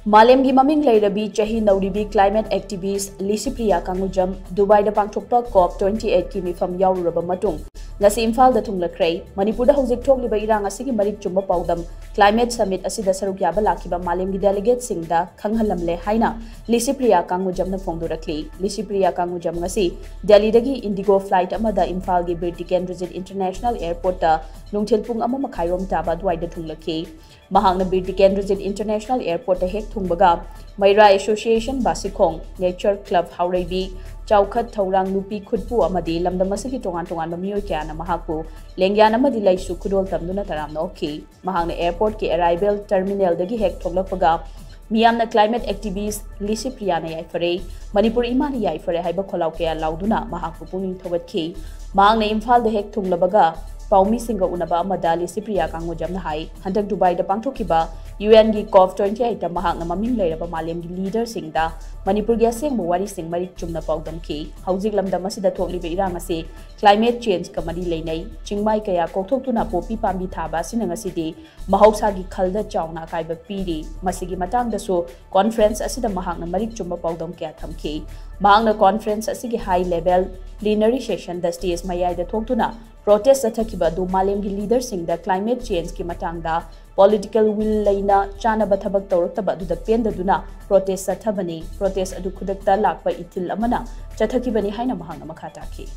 Malem gi maming leirabi chahi nouribi Climate Activist Licypriya Kangujam Dubai da pangthokpa COP28 ki Meepham Yaoruraba Matung Ngasi Imphal Da Thunglakhre Manipur da houjik thokliba irang asigi marik chumba paodam Climate Summit asida sharuk yaba lakkhiba Malem gi delegate singda khanghalamle haina Licypriya Kangujam na phongdorakli Licypriya Kangujam ngasi Delhi dagi Indigo Flight amada Imphal gi Bir Tikendrajit International Airport ta nungthil pung ama makhairom taba duai da thunglakhi Mahakna Bir Tikendrajit International Airport ta hek thungbaga Meira Association Bashikhong Club Haoreibi Chaokhat Thourang Nupi Khutpu amadi lamdam asigi tongan mamiyoy kayana mahakpu lengyan amadi lei-shu khudol tamduna taramna okhi Mahakna Airport ki arrival terminal dagi hek thoglakpaga miyamna Climate Activist Licypriya na yaifare Manipur Ima na yaifare haiba kholaw kaya lauduna mahakpu puning thogatkhi Mahakna Imphal da hek thunglabaga Paumi singa unaba amada Licypriya Kangujam na hai handak Dubai da pangthokhiba UN gi COP28 ta mahakna maming leiraba Malem gi leader singda Manipur gi asengba wari sing marik chumna paodam ki houjik lamdam asida thokliba irang ase climate change ka mari leinai chingmai kaya kokthokuna popi pambi thaba sinang asidi mahausa gi khalda chauna kaiba piri masigi matang da so conference asida mahakna marik chumba paodam kya thamki mahakna conference asigi high level plenary session da stage mayai da thoktuna protest athakiba du Malem gi leader singda climate change ki matangda political will laina chana bathabak tawraktaba du da penda duna protest athabani protest adu khudakta lakpa ithil amana chathakibani haina mahakna makhata ki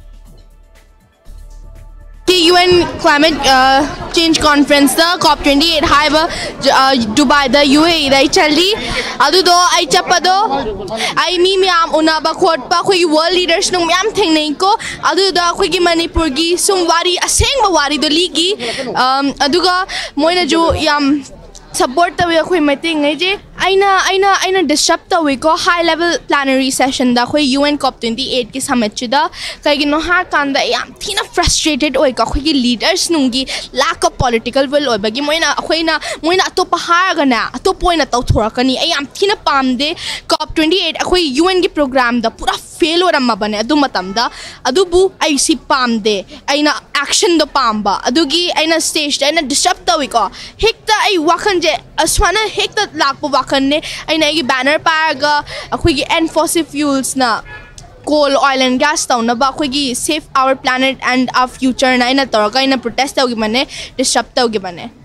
UN Climate Change Conference the COP28 haiba Dubai the UAE dai challi adu do ai chapado ai mi myam unaba khotpa khoi world leaders nung myam thengnei ko adu da khoi gi Manipur gi sum wari asengba wari do ligi aduga moina jo yam support the way khoi meeting ngai je aina disrupt the way ko high level plenary session da khoi UN COP28 ki summit chida kai gi no ha kan da yam thina frustrated oi ka khoi gi leaders nungi lack of political will oi bagi moina atop har ga na atop poina tau thorakani ai yam thina pamde COP28 khoi UN gi program da pura fail ora ma bane adu matam da adu bu ai si pamde aina action do pamba adu gi aina stage da aina disrupt the way ko hekta ai wakan je aswana hekta lakpo wakan ne aina gi banner paraga akhoi gi end fossil fuels na coal oil and gas taw na ba akhoi gi save our planet and our future na ina torga ina protest taw gi mane disrupt taw gi mane